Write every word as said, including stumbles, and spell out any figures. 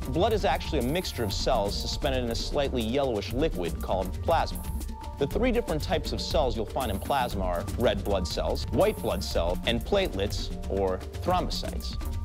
blood is actually a mixture of cells suspended in a slightly yellowish liquid called plasma. The three different types of cells you'll find in plasma are red blood cells, white blood cells, and platelets, or thrombocytes.